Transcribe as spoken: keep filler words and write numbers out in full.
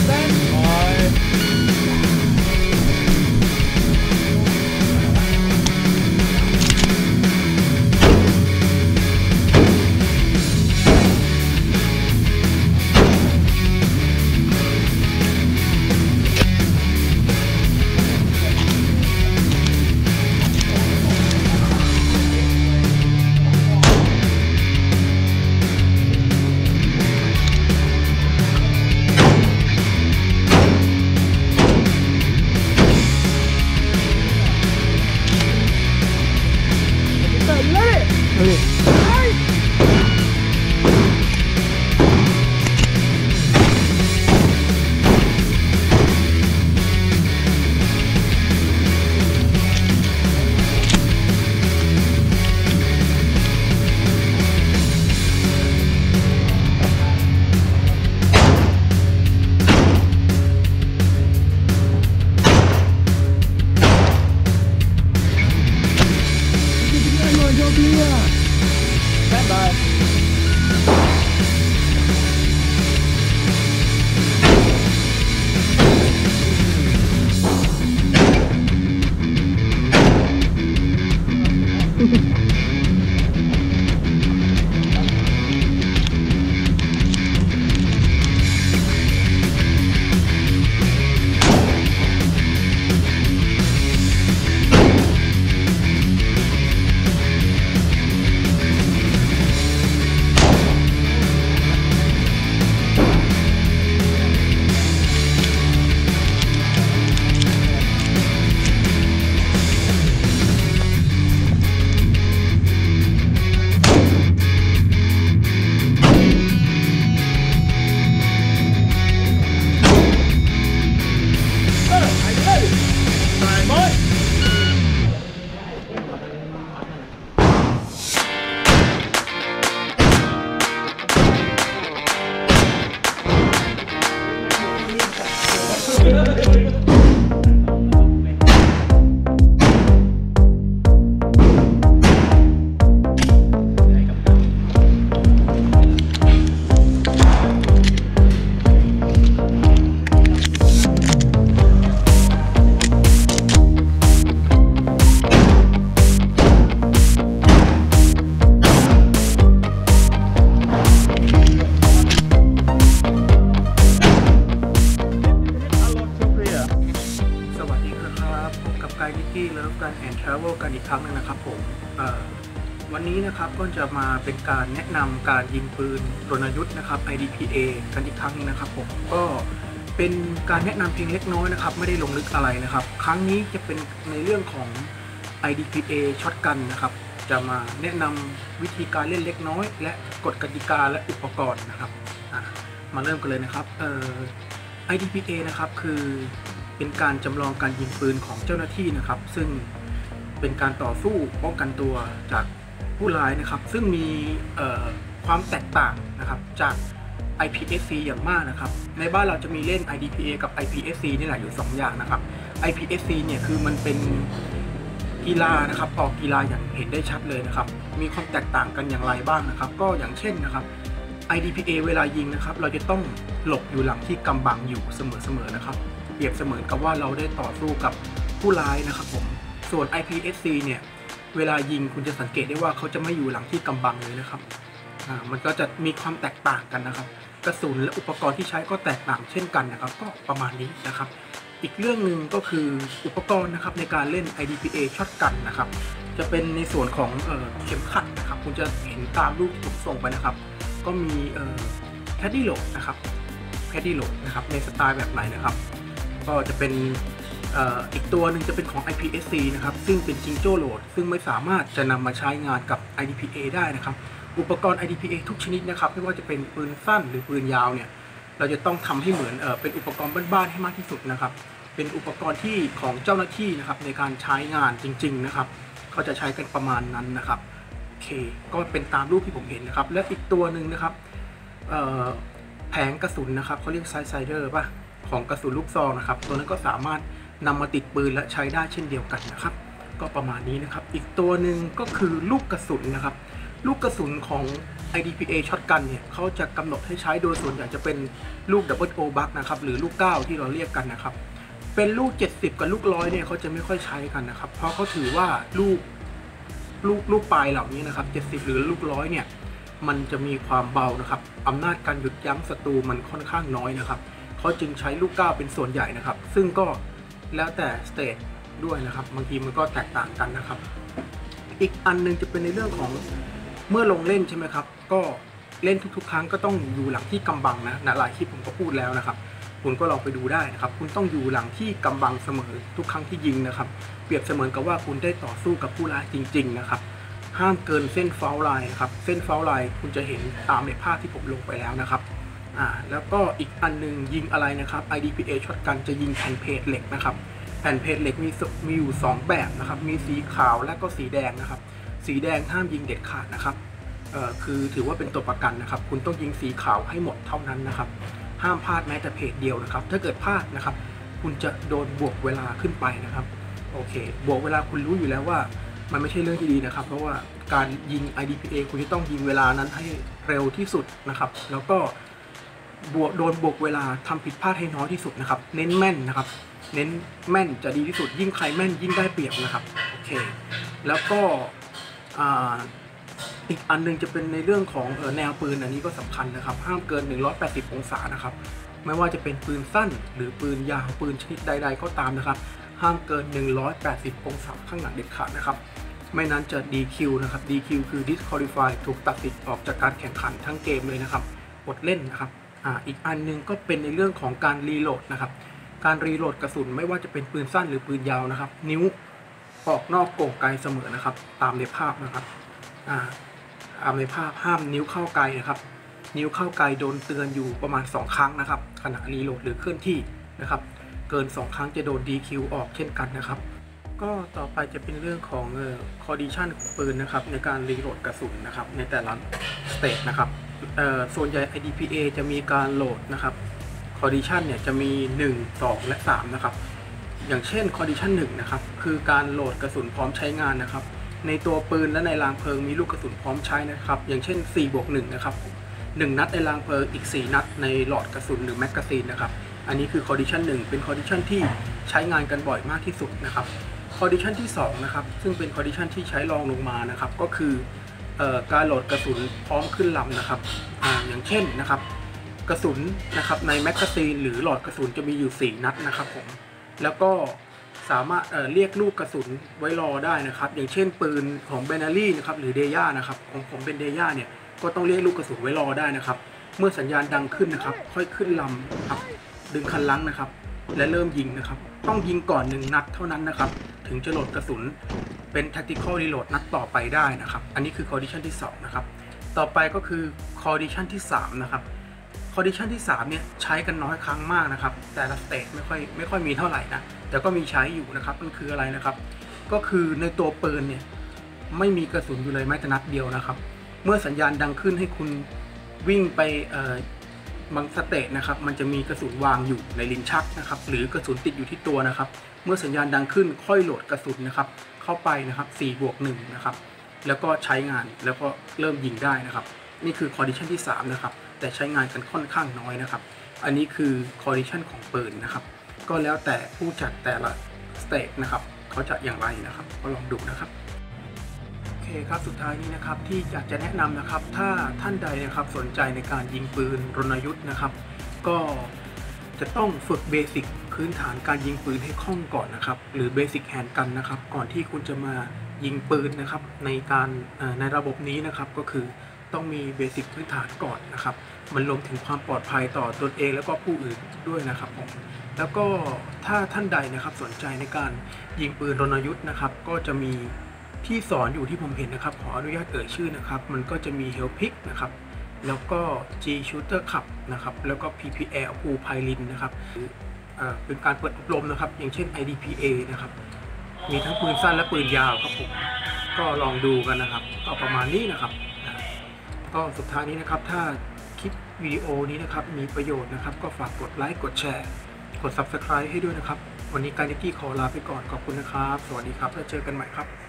กันอีกครั้งนึงนะครับผมวันนี้นะครับก็จะมาเป็นการแนะนำการยิงปืนรณยุทธ์นะครับ ไอ ดี พี เอ กันอีกครั้งนึงนะครับผมก็เป็นการแนะนำเพียงเล็กน้อยนะครับไม่ได้ลงลึกอะไรนะครับครั้งนี้จะเป็นในเรื่องของ ไอ ดี พี เอ ช็อตกันนะครับจะมาแนะนำวิธีการเล่นเล็กน้อยและกฎกติกาและอุปกรณ์นะครับมาเริ่มกันเลยนะครับเอ่อ ไอ ดี พี เอ นะครับคือเป็นการจำลองการยิงปืนของเจ้าหน้าที่นะครับซึ่งเป็นการต่อสู้ป้องกันตัวจากผู้ร้ายนะครับซึ่งมีความแตกต่างนะครับจาก ไอ พี เอส ซี อย่างมากนะครับในบ้านเราจะมีเล่น ไอ ดี พี เอ กับ ไอ พี เอส ซี นี่แหละอยู่สองอย่างนะครับ ไอ พี เอส ซี เนี่ยคือมันเป็นกีฬานะครับออกกีฬาอย่างเห็นได้ชัดเลยนะครับมีความแตกต่างกันอย่างไรบ้างนะครับก็อย่างเช่นนะครับ ไอ ดี พี เอ เวลายิงนะครับเราจะต้องหลบอยู่หลังที่กำบังอยู่เสมอๆนะครับเปรียบเสมือนกับว่าเราได้ต่อสู้กับผู้ร้ายนะครับผมส่วน ไอ พี เอส ซี เนี่ยเวลายิงคุณจะสังเกตได้ว่าเขาจะไม่อยู่หลังที่กำบังเลยนะครับอ่ามันก็จะมีความแตกต่างกันนะครับกระสุนและอุปกรณ์ที่ใช้ก็แตกต่างเช่นกันนะครับก็ประมาณนี้นะครับอีกเรื่องหนึ่งก็คืออุปกรณ์นะครับในการเล่น ไอ ดี พี เอ ช็อตกันนะครับจะเป็นในส่วนของเอ่อเข็มขัดนะครับคุณจะเห็นตามรูปที่ผมส่งไปนะครับก็มีเอ่อแคดดี้โหลดนะครับแคดดี้โหลดนะครับในสไตล์แบบไหนนะครับก็จะเป็นอีกตัวหนึ่งจะเป็นของ ไอ พี เอส ซี นะครับซึ่งเป็นจิงโจ้โหลดซึ่งไม่สามารถจะนำมาใช้งานกับ ไอ ดี พี เอ ได้นะครับอุปกรณ์ ไอ ดี พี เอ ทุกชนิดนะครับไม่ว่าจะเป็นปืนสั้นหรือปืนยาวเนี่ยเราจะต้องทำให้เหมือนเออเป็นอุปกรณ์บ้านๆให้มากที่สุดนะครับเป็นอุปกรณ์ที่ของเจ้าหน้าที่นะครับในการใช้งานจริงๆนะครับเขาจะใช้กันประมาณนั้นนะครับโอเคก็เป็นตามรูปที่ผมเห็นนะครับและอีกตัวหนึ่งนะครับแผงกระสุนนะครับเขาเรียกไซส์ไซเดอร์ป่ะของกระสุนลูกซองนะครับตัวนั้นก็สามารถนำมาติดปืนและใช้ได้เช่นเดียวกันนะครับก็ประมาณนี้นะครับอีกตัวหนึ่งก็คือลูกกระสุนนะครับลูกกระสุนของ ไอ ดี พี เอ ช็อตกันเนี่ยเขาจะกำหนดให้ใช้โดยส่วนใหญ่จะเป็นลูก ดับเบิลโอ บัคนะครับหรือลูกเก้าที่เราเรียกกันนะครับเป็นลูกเจ็ดสิบกับลูกร้อยเนี่ยเขาจะไม่ค่อยใช้กันนะครับเพราะเขาถือว่าลูกลูกลูกปลายเหล่านี้นะครับเจ็ดสิบหรือลูกร้อยเนี่ยมันจะมีความเบานะครับอำนาจการหยุดยั้งศัตรูมันค่อนข้างน้อยนะครับเขาจึงใช้ลูกเก้าเป็นส่วนใหญ่นะครับซึ่งก็แล้วแต่สเตทด้วยนะครับบางทีมันก็แตกต่างกันนะครับอีกอันนึงจะเป็นในเรื่องของเมื่อลงเล่นใช่ไหมครับก็เล่นทุกๆครั้งก็ต้องอยู่หลังที่กำบังนะหลายคลิปผมก็พูดแล้วนะครับคุณก็ลองไปดูได้นะครับคุณต้องอยู่หลังที่กำบังเสมอทุกครั้งที่ยิงนะครับเปรียบเสมือนกับว่าคุณได้ต่อสู้กับผู้ร้ายจริงๆนะครับห้ามเกินเส้นเฟลไลน์ครับเส้นเฟลไลน์คุณจะเห็นตามในภาพที่ผมลงไปแล้วนะครับอ่าแล้วก็อีกอันนึงยิงอะไรนะครับ ไอ ดี พี เอ ช็อตกันจะยิงแผ่นเพจเหล็กนะครับแผ่นเพจเหล็กมีมีอยู่สองแบบนะครับมีสีขาวและก็สีแดงนะครับสีแดงห้ามยิงเด็ดขาดนะครับเอ่อคือถือว่าเป็นตัวประกันนะครับคุณต้องยิงสีขาวให้หมดเท่านั้นนะครับห้ามพลาดแม้แต่เพจเดียวนะครับถ้าเกิดพลาดนะครับคุณจะโดนบวกเวลาขึ้นไปนะครับโอเคบวกเวลาคุณรู้อยู่แล้วว่ามันไม่ใช่เรื่องที่ดีนะครับเพราะว่าการยิง ไอ ดี พี เอ คุณจะต้องยิงเวลานั้นให้เร็วที่สุดนะครับแล้วก็บวกโดนบวกเวลาทำผิดพลาดให้น้อยที่สุดนะครับเน้นแม่นนะครับเน้นแม่นจะดีที่สุดยิ่งใครแม่นยิ่งได้เปรียบนะครับโอเคแล้วก็อีกอันนึงจะเป็นในเรื่องของแนวปืนอันนี้ก็สำคัญนะครับห้ามเกินหนึ่งร้อยแปดสิบองศานะครับไม่ว่าจะเป็นปืนสั้นหรือปืนยาวปืนชนิดใดๆก็ตามนะครับห้ามเกินหนึ่งร้อยแปดสิบองศาข้างหลังเด็ดขาดนะครับไม่นั้นจะ ดี คิว นะครับ ดี คิว คือ disqualify ถูกตัดสิทธิ์ออกจากการแข่งขันทั้งเกมเลยนะครับอดเล่นนะครับอ่าอีกอันนึงก็เป็นในเรื่องของการรีโหลดนะครับการรีโหลดกระสุนไม่ว่าจะเป็นปืนสั้นหรือปืนยาวนะครับนิ้วออกนอกโก่งไกลเสมอนะครับตามในภาพนะครับอ่าตามในภาพห้ามนิ้วเข้าไกลนะครับนิ้วเข้าไกลโดนเตือนอยู่ประมาณสองครั้งนะครับขณะรีโหลดหรือเคลื่อนที่นะครับเกินสองครั้งจะโดน ดี คิว ออกเช่นกันนะครับก็ต่อไปจะเป็นเรื่องของเอ่อ condition ของปืนนะครับในการรีโหลดกระสุนนะครับในแต่ละสเตจนะครับเอ่อส่วนใหญ่ ไอ ดี พี เอ จะมีการโหลดนะครับ condition เนี่ยจะมีหนึ่ง สองและสามนะครับอย่างเช่น condition หนึ่งนะครับคือการโหลดกระสุนพร้อมใช้งานนะครับในตัวปืนและในรางเพลิงมีลูกกระสุนพร้อมใช้นะครับอย่างเช่น สี่บวกหนึ่ง นะครับหนึ่งนัดในรางเพลิงอีกสี่นัดในหลอดกระสุนหรือแมกกาซีนนะครับอันนี้คือ condition หนึ่งเป็น condition ที่ใช้งานกันบ่อยมากที่สุดนะครับcondition ที่สองนะครับซึ่งเป็น condition ที่ใช้รองลงมานะครับก็คือเอ่อการโหลดกระสุนพร้อมขึ้นลำนะครับอ่าอย่างเช่นนะครับกระสุนนะครับในแมกกาซีนหรือหลอดกระสุนจะมีอยู่สี่นัดนะครับผมแล้วก็สามารถเอ่อเรียกลูกกระสุนไว้รอได้นะครับอย่างเช่นปืนของเบนารี่นะครับหรือเดย่านะครับของผมเป็นเดย่าเนี่ยก็ต้องเรียกลูกกระสุนไว้รอได้นะครับเมื่อสัญญาณดังขึ้นนะครับค่อยขึ้นลำครับดึงคันลังนะครับและเริ่มยิงนะครับต้องยิงก่อนหนึ่งนัดเท่านั้นนะครับถึงจะโหลดกระสุนเป็น tactical reload นัดต่อไปได้นะครับอันนี้คือ condition ที่สองนะครับต่อไปก็คือ condition ที่สามนะครับ condition ที่สามเนี่ยใช้กันน้อยครั้งมากนะครับแต่ละ stage ไม่ค่อยไม่ค่อยมีเท่าไหร่นะแต่ก็มีใช้อยู่นะครับมันคืออะไรนะครับก็คือในตัวปืนเนี่ยไม่มีกระสุนอยู่เลยแม้แต่นัดเดียวนะครับเมื่อสัญญาณดังขึ้นให้คุณวิ่งไปบางสเตจนะครับมันจะมีกระสุนวางอยู่ในลิ้นชักนะครับหรือกระสุนติดอยู่ที่ตัวนะครับเมื่อสัญญาณดังขึ้นค่อยโหลดกระสุนนะครับเข้าไปนะครับสี่บวกหนึ่งนะครับแล้วก็ใช้งานแล้วก็เริ่มยิงได้นะครับนี่คือ condition ที่สามนะครับแต่ใช้งานกันค่อนข้างน้อยนะครับอันนี้คือ condition ของปืนนะครับก็แล้วแต่ผู้จัดแต่ละสเตจนะครับเขาจะอย่างไรนะครับก็ลองดูนะครับโอเคครับสุดท้ายนี้นะครับที่อยากจะแนะนำนะครับถ้าท่านใดนะครับสนใจในการยิงปืนรณยุทธ์นะครับก็จะต้องฝึกเบสิกพื้นฐานการยิงปืนให้คล่องก่อนนะครับหรือเบสิกแฮนด์กันนะครับก่อนที่คุณจะมายิงปืนนะครับในการในระบบนี้นะครับก็คือต้องมีเบสิกพื้นฐานก่อนนะครับมันรวมถึงความปลอดภัยต่อตนเองแล้วก็ผู้อื่นด้วยนะครับผมแล้วก็ถ้าท่านใดนะครับสนใจในการยิงปืนรณยุทธ์นะครับก็จะมีที่สอนอยู่ที่ผมเห็นนะครับขออนุญาตเอ่ยชื่อนะครับมันก็จะมี Helpix นะครับแล้วก็ G Shooter Club นะครับแล้วก็ พี พี แอล Pool Pilot นะครับเป็นการเปิดอบรมนะครับอย่างเช่น ไอ ดี พี เอ นะครับมีทั้งปืนสั้นและปืนยาวครับผมก็ลองดูกันนะครับก็ประมาณนี้นะครับก็สุดท้ายนี้นะครับถ้าคลิปวิดีโอนี้นะครับมีประโยชน์นะครับก็ฝากกดไลค์กดแชร์กด ซับสไครบ์ ให้ด้วยนะครับวันนี้การนิกกี้ขอลาไปก่อนขอบคุณนะครับสวัสดีครับแล้วเจอกันใหม่ครับ